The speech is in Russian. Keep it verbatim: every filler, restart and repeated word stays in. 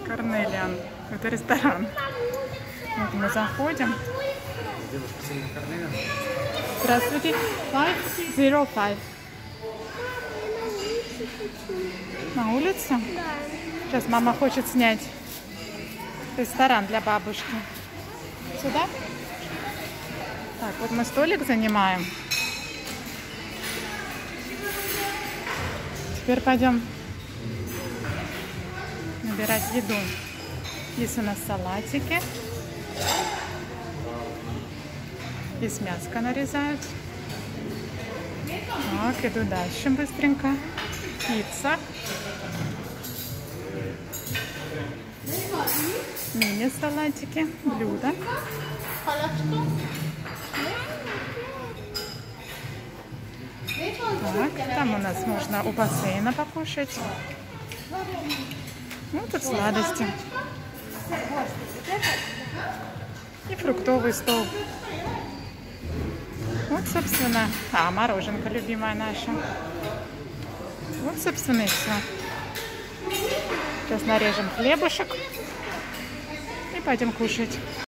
Корнелиан. Это ресторан. Вот мы заходим. Девушка сильно Корнелиан. Здравствуйте. пять ноль пять. На улице? Да. Сейчас мама хочет снять ресторан для бабушки. Сюда? Так, вот мы столик занимаем. Теперь пойдем набирать еду. Здесь у нас салатики. Здесь мяско нарезают. Так, иду дальше быстренько. Пицца. Мини-салатики. Блюда. Так, там у нас можно у бассейна покушать. Ну, тут сладости. И фруктовый стол. Вот, собственно, а, мороженка любимая наша. Вот, собственно, и все. Сейчас нарежем хлебушек и пойдем кушать.